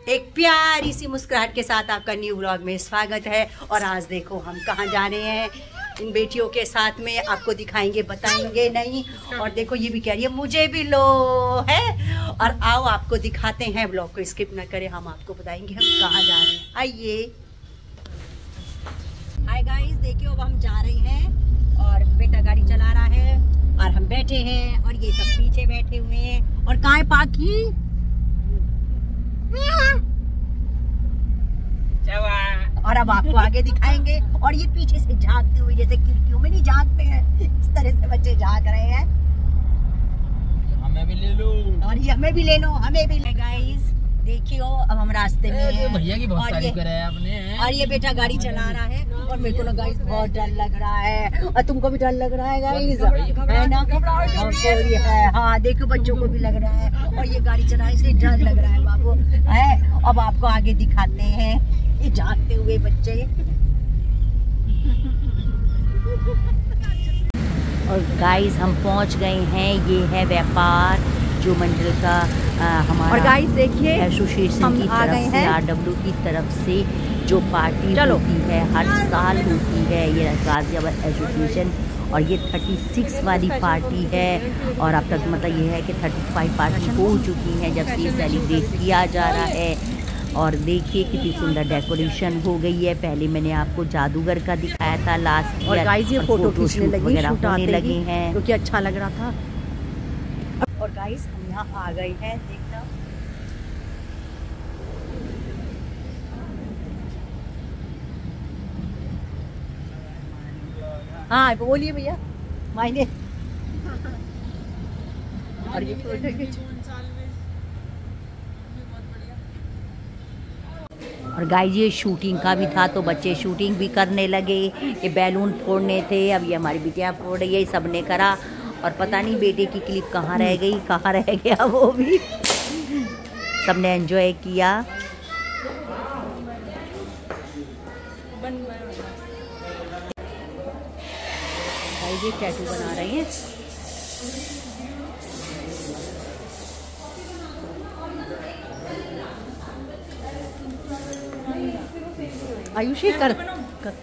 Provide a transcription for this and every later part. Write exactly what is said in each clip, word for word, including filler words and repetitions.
एक प्यारी सी मुस्कुराहट के साथ आपका न्यू व्लॉग में स्वागत है। और आज देखो हम कहाँ जा रहे हैं, इन बेटियों के साथ में आपको दिखाएंगे, बताएंगे नहीं। और देखो ये भी कह रही है मुझे भी लो है। और आओ आपको दिखाते हैं, व्लॉग को स्किप ना करें, हम आपको बताएंगे हम कहाँ जा रहे हैं। आइए। हाय गाइस, देखिए अब हम जा रहे हैं और बेटा गाड़ी चला रहा है और हम बैठे हैं और ये सब पीछे बैठे हुए हैं। और कहाँ है पाखी? और अब आपको आगे दिखाएंगे। और ये पीछे से झांकते हुए, जैसे खिड़कियों में नहीं झांकते हैं, इस तरह से बच्चे झांक रहे हैं। हमें भी ले लो और ये हमें भी ले लो, हमें भी ले। गाइस देखियो अब हम रास्ते में हैं। भैया की बहुत तारीफ करे आपने। और ये बेटा गाड़ी चला रहा है और मेरे को ना गाइस बहुत डर लग रहा है। और तुमको भी डर लग रहा है गाइस, है ना? है हाँ, देखो बच्चों को भी लग रहा है। और ये गाड़ी चलाने से डर लग रहा है बाबू है। अब आपको आगे दिखाते हैं ये झांकते हुए बच्चे। और गाइस हम पहुंच गए हैं, ये है व्यापार जो मंडल का आ, हमारा और गाइस देखिए एसोसिएशन की तरफ से, आर डब्ल्यू की तरफ से जो पार्टी होती है हर साल होती है, ये गाजियाबाद एसोसिएशन। और ये छत्तीस वाली पार्टी है। और अब तक मतलब ये है कि पैंतीस पार्टी हो चुकी हैं जब से ये सेलिब्रेट किया जा रहा है। और देखिए कितनी सुंदर डेकोरेशन हो गई है। पहले मैंने आपको जादूगर का दिखाया था लास्ट और गाइस ये फोटो खींचने लगी, शूट आने लगे हैं क्योंकि अच्छा लग रहा था। और गाइस हम यहाँ आ गए हैं, देखना। हाँ बोलिए भैया मायने। और ये फोटो खींच। और गाइस ये शूटिंग का भी था तो बच्चे शूटिंग भी करने लगे। ये बैलून फोड़ने थे, अब ये हमारी बिटिया फोड़ रही है, सबने करा। और पता नहीं बेटे की क्लिप कहाँ रह गई, कहाँ रह गया वो भी। सबने एंजॉय किया। ये टैटू बना रहे हैं। आयुषी कर, कर।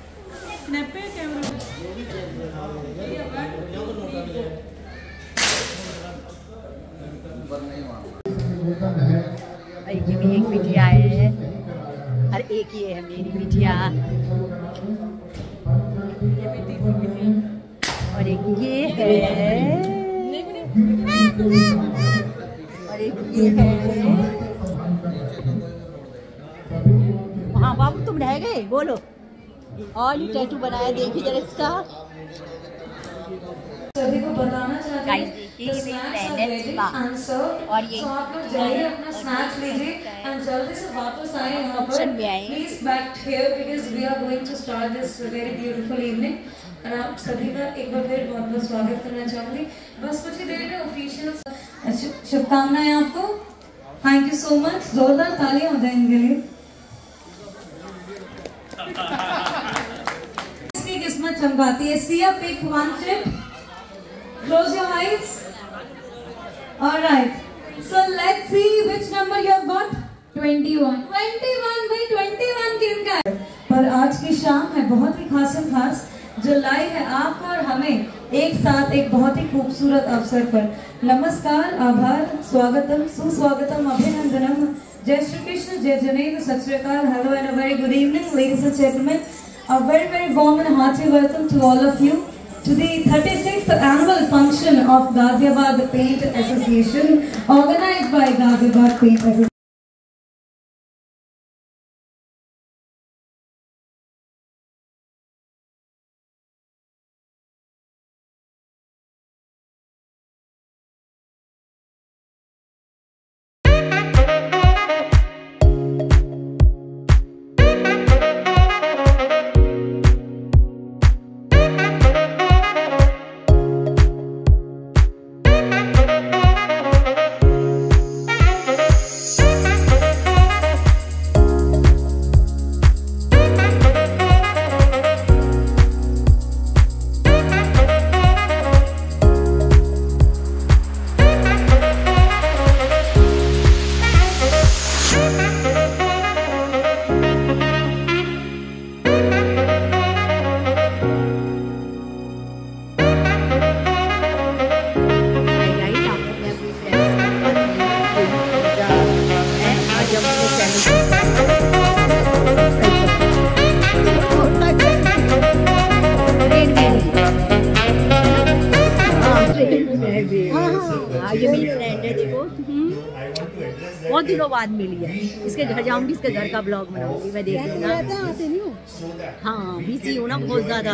एक भी एक बिटिया है और एक ये है मेरी बिटिया। और एक ये है और एक ये है। हाँ बाबू तुम रह गए, बोलो। और ये टैटू बनाया, देखिए जरा इसका। सभी को बताना चाहते हैं और ये आप लोग जाइए अपना स्नैक्स लीजिए एंड जल्दी से वापस आए यहाँ पर। Please back here because we are going to start this very beautiful evening. और आप सभी का एक बार फिर बहुत बहुत स्वागत करना चाहूँगी। बस कुछ ही देर में ऑफिशियल शुभकामनाएं आपको। Thank you so much. जोरदार तालियां हो जाए इनके लिए। इसकी किस्मत चमकाती है। सिया पिक वन ट्रिप। Close your eyes. All right. So let's see which number you have got. twenty-one. twenty-one भाई twenty-one किनका है? पर आज की शाम है बहुत ही खास खास जो लाई है आपको और हमें एक साथ एक बहुत ही खूबसूरत अवसर पर। नमस्कार, आभार, स्वागतम, सुस्वागतम, अभिनंदनम, जय श्री कृष्ण, जय जनेन्द्र, सत श्री अकाल, hello and a very good evening, ladies and gentlemen. A very very warm and hearty welcome to all of you to the thirty-sixth annual function of Ghaziabad Paint Association, organized by Ghaziabad Paint Association. हाँ, ये मेरी friend है, देखो बहुत दिनों बाद मिली है। इसके घर जाऊंगी, इसके घर का ब्लॉग बनाऊंगी मैं, देख लेना। हाँ बिजी हूँ ना बहुत ज्यादा।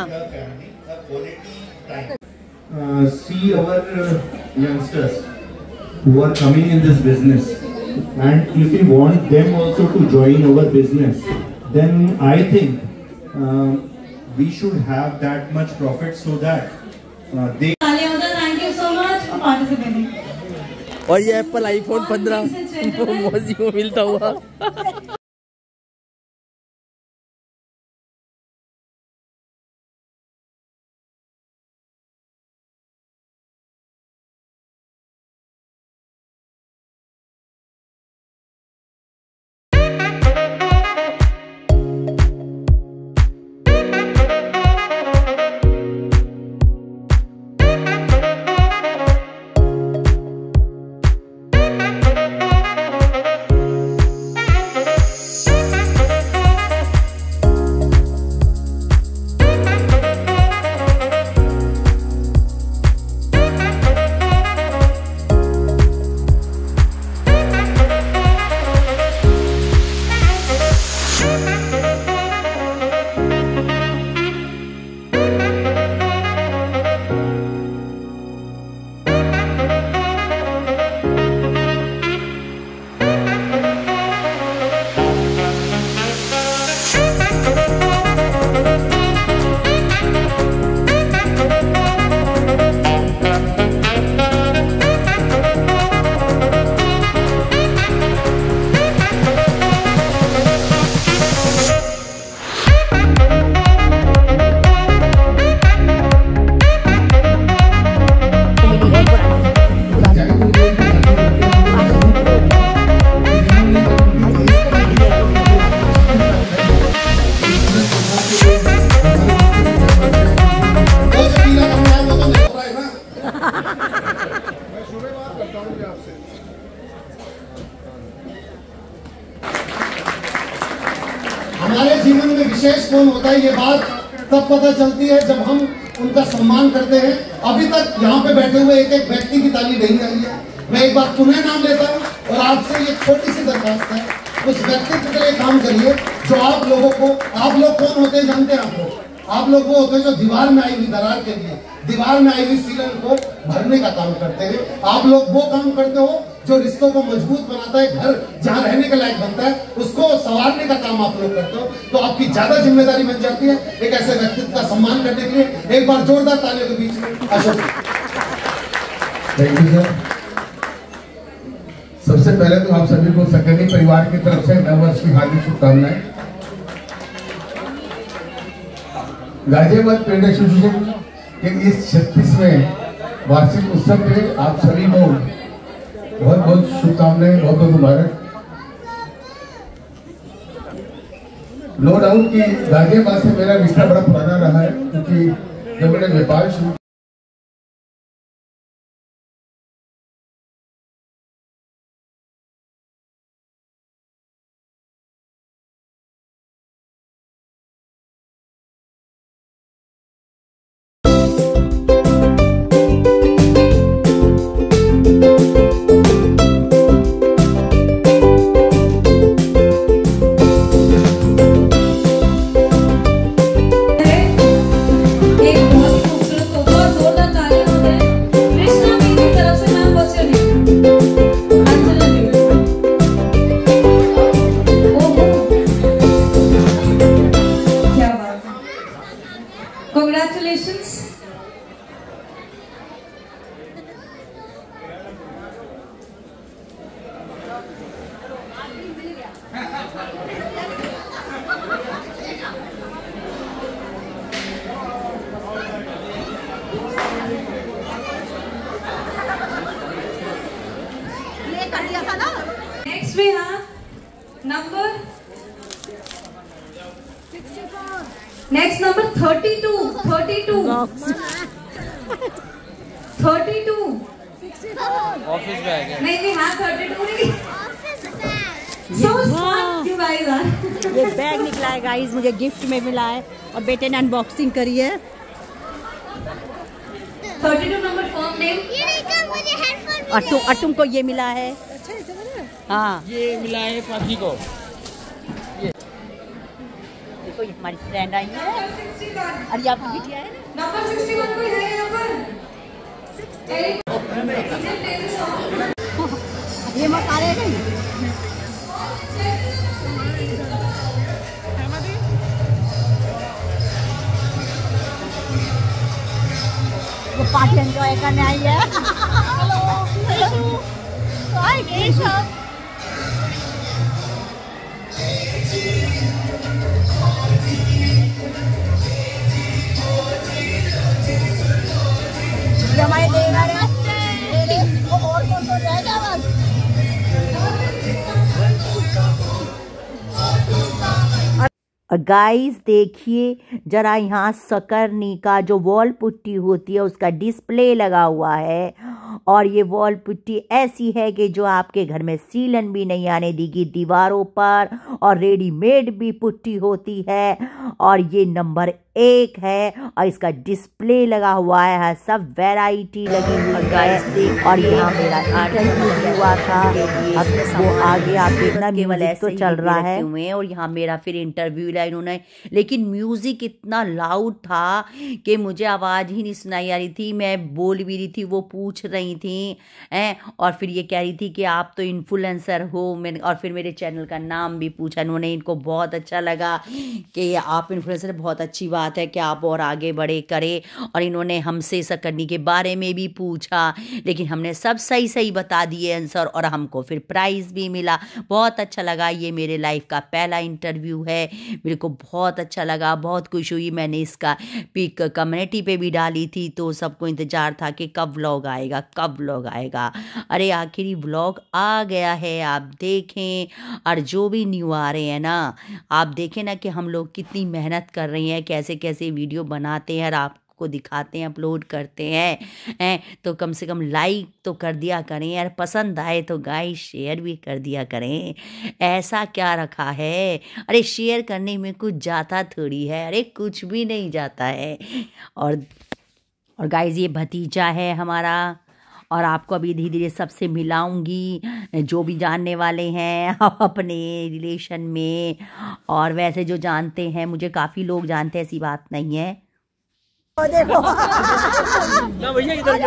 See our youngsters who are coming in this business, and if we want them also to join our business, then I think uh, we should have that much profit so that uh, they. Thank you so much for participating. और ये Apple iPhone पंद्रह मोजी को मिलता हुआ। हमारे जीवन में विशेष कौन होता है, ये बात तब पता चलती है जब हम उनका सम्मान करते हैं। अभी तक यहाँ पे बैठे हुए एक एक व्यक्ति की ताली नहीं आई है। मैं एक बार पुनः नाम लेता हूँ और आपसे ये छोटी सी दरखास्त है, उस व्यक्तित्व के लिए काम करिए जो आप लोगों को, आप लोग कौन होते हैं जानते हैं? आप लोग आप लोग वो होते हैं जो दीवार में आई हुई दरार के लिए, दीवार में आई हुई सीलन को भरने का काम करते हैं। आप लोग वो काम करते हो जो रिश्तों को मजबूत बनाता है, घर जहाँ रहने के लायक बनता है उसको संवारने का काम आप लोग करते हो। तो आपकी ज्यादा जिम्मेदारी बन जाती है एक ऐसे व्यक्तित्व का सम्मान करने के लिए। एक बार जोरदार तालियों के बीच में अशोक। Thank you sir. सबसे पहले तो आप सभी को सकैनी परिवार की तरफ से नववर्ष की हार्दिक शुभकामनाएं। गाजियाबाद पेंट एसोसिएशन के इस छत्तीसवें वार्षिक उत्सव के आप सभी को बहुत बहुत शुभकामनाएं, बहुत बहुत मुबारक। नो डाउट कि गाजियाबाद से मेरा रिश्ता बड़ा पुराना रहा है, क्योंकि जब मैंने व्यापार शुरू Congratulations. Next we have number Next number thirty-two, thirty-two, thirty-two. Office में आ गया। नहीं नहीं हाँ thirty-two नहीं। So smart you guys are. ये बैग निकला है गाइस, मुझे गिफ्ट में मिला है और बेटे ने अनबॉक्सिंग करी है। thirty-two number firm name. और तुम और तुमको ये मिला है। हाँ ये मिला है पापी को। देखो ये हमारी फ्रेंड आई है और ये आपकी बिटिया है ना। Number sixty-one कोई है यहाँ पर? ये मत आ रहे नहीं। वो पार्टी एंजॉय करने आई है। Hello hi Keshav. ये हमारे देवर है। वो और कौन कौन रहेगा बस। और गाइस देखिए जरा, यहाँ सकरनी का जो वॉल पुट्टी होती है उसका डिस्प्ले लगा हुआ है। और ये वॉल पुट्टी ऐसी है कि जो आपके घर में सीलन भी नहीं आने देगी दीवारों पर, और रेडीमेड भी पुट्टी होती है। और ये नंबर एक है और इसका डिस्प्ले लगा हुआ है, सब वैरायटी लगी हुई है। और यहाँ मेरा इंटरव्यू हुआ था, अब वो आगे आप देखना म्यूजिक तो चल रहा है हुए। और यहाँ मेरा फिर इंटरव्यू लिया इन्होंने, लेकिन म्यूजिक इतना लाउड था कि मुझे आवाज़ ही नहीं सुनाई आ रही थी। मैं बोल भी रही थी, वो पूछ रही थी हैं, और फिर ये कह रही थी कि आप तो इन्फ्लुएंसर हो। मैंने और फिर मेरे चैनल का नाम भी पूछा इन्होंने। इनको बहुत अच्छा लगा कि आप इन्फ्लुएंसर, बहुत अच्छी बात है कि आप और आगे बढ़े करें। और इन्होंने हमसे सकरनी के बारे में भी पूछा, लेकिन हमने सब सही सही बता दिए आंसर, और हमको फिर प्राइज़ भी मिला। बहुत अच्छा लगा। ये मेरे लाइफ का पहला इंटरव्यू है, मेरे को बहुत अच्छा लगा, बहुत खुश हुई। मैंने इसका पिक कम्युनिटी पे भी डाली थी, तो सबको इंतज़ार था कि कब व्लॉग आएगा, कब व्लॉग आएगा। अरे आखिरी व्लॉग आ गया है, आप देखें। और जो भी न्यू आ रहे हैं ना, आप देखें ना कि हम लोग कितनी मेहनत कर रहे हैं, कैसे कैसे वीडियो बनाते हैं और आपको दिखाते हैं, अपलोड करते हैं हैं तो कम से कम लाइक तो कर दिया करें यार। पसंद आए तो गाइस शेयर भी कर दिया करें। ऐसा क्या रखा है, अरे शेयर करने में कुछ जाता थोड़ी है, अरे कुछ भी नहीं जाता है। और और गाइस ये भतीजा है हमारा, और आपको अभी धीरे धीरे सबसे मिलाऊंगी जो भी जानने वाले हैं अपने रिलेशन में। और वैसे जो जानते हैं, मुझे काफ़ी लोग जानते हैं, ऐसी बात नहीं है। देखो ना भैया इधर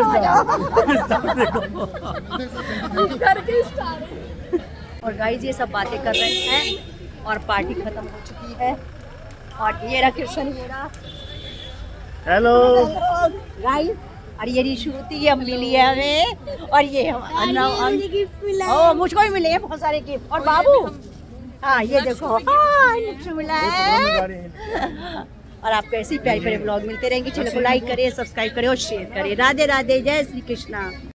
और गाइस ये सब बातें कर रहे हैं और पार्टी खत्म हो चुकी है। और ये रहा कृष्ण, ये रहा हेलो गाइस, और ये रिशूती ये मिली है हमें। और ये हम गिफ्ट मिला है, मुझको भी मिले हैं बहुत सारे गिफ्ट। और बाबू हाँ ये देखो, हाँ मिला है। और आपको ऐसे ही प्यारे प्यारे ब्लॉग मिलते रहेंगे। चैनल को लाइक करें, सब्सक्राइब करें और शेयर करें। राधे राधे, जय श्री कृष्णा।